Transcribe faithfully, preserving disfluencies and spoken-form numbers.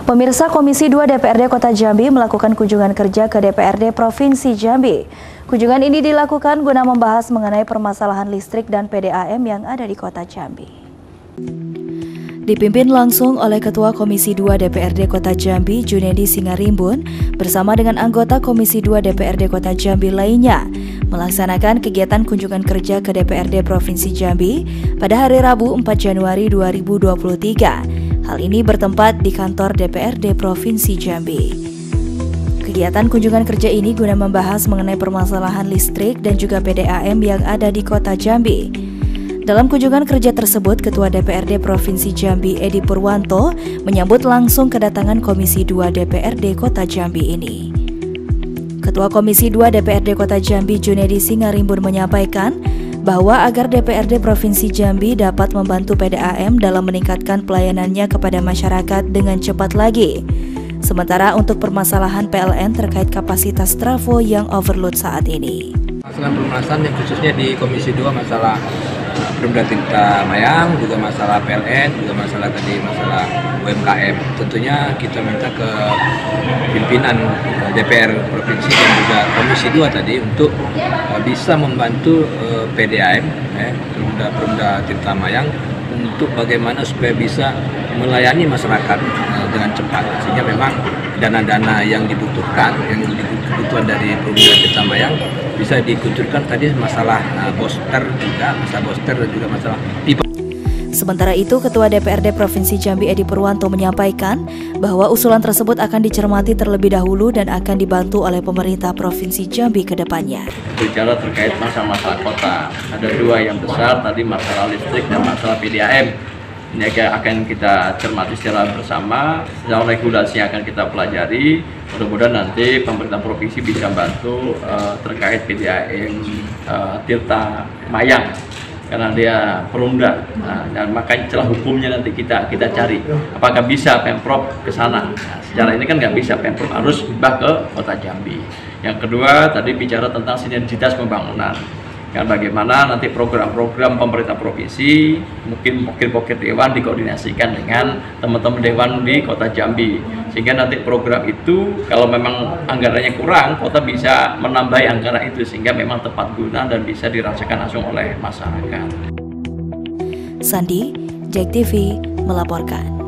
Pemirsa, Komisi dua D P R D Kota Jambi melakukan kunjungan kerja ke D P R D Provinsi Jambi. Kunjungan ini dilakukan guna membahas mengenai permasalahan listrik dan P D A M yang ada di Kota Jambi. Dipimpin langsung oleh Ketua Komisi dua D P R D Kota Jambi, Junedi Singarimbun, bersama dengan anggota Komisi dua D P R D Kota Jambi lainnya, melaksanakan kegiatan kunjungan kerja ke D P R D Provinsi Jambi pada hari Rabu empat Januari dua ribu dua puluh tiga. Hal ini bertempat di kantor D P R D Provinsi Jambi. Kegiatan kunjungan kerja ini guna membahas mengenai permasalahan listrik dan juga P D A M yang ada di Kota Jambi. Dalam kunjungan kerja tersebut, Ketua D P R D Provinsi Jambi Edi Purwanto menyambut langsung kedatangan Komisi dua D P R D Kota Jambi ini. Ketua Komisi dua D P R D Kota Jambi Junedi Singarimbun menyampaikan bahwa agar D P R D Provinsi Jambi dapat membantu P D A M dalam meningkatkan pelayanannya kepada masyarakat dengan cepat lagi. Sementara untuk permasalahan P L N terkait kapasitas trafo yang overload saat ini. Permasalahan yang khususnya di Komisi dua masalah Perumda Tirta Mayang, juga masalah P L N, juga masalah tadi masalah U M K M. Tentunya kita minta ke pimpinan D P R Provinsi dan juga Komisi dua tadi untuk uh, bisa membantu uh, P D A M, eh, Perumda, Perumda Tirta Mayang, untuk bagaimana supaya bisa melayani masyarakat uh, dengan cepat. Sehingga memang dana-dana yang dibutuhkan, yang dibutuhkan dari Perumda Tirta Mayang bisa dikucurkan tadi masalah uh, booster juga, masalah booster dan juga masalah pipa. Sementara itu, Ketua D P R D Provinsi Jambi Edi Purwanto menyampaikan bahwa usulan tersebut akan dicermati terlebih dahulu dan akan dibantu oleh pemerintah Provinsi Jambi ke depannya. Bicara terkait masalah-masalah kota, ada dua yang besar, tadi masalah listrik dan masalah P D A M. Ini akan kita cermati secara bersama, dalam regulasi akan kita pelajari. Mudah-mudahan nanti pemerintah provinsi bisa bantu uh, terkait P D A M uh, Tirta Mayang, karena dia perumda, nah, dan makanya celah hukumnya nanti kita kita cari apakah bisa Pemprov ke sana. Nah, secara ini kan nggak bisa, Pemprov harus hibah ke Kota Jambi. Yang kedua tadi bicara tentang sinergitas pembangunan, kan bagaimana nanti program-program pemerintah provinsi, mungkin pokir-pokir dewan dikoordinasikan dengan teman-teman dewan di Kota Jambi, sehingga nanti program itu kalau memang anggarannya kurang, kota bisa menambahi anggaran itu sehingga memang tepat guna dan bisa dirasakan langsung oleh masyarakat. Sandi, Jack T V melaporkan.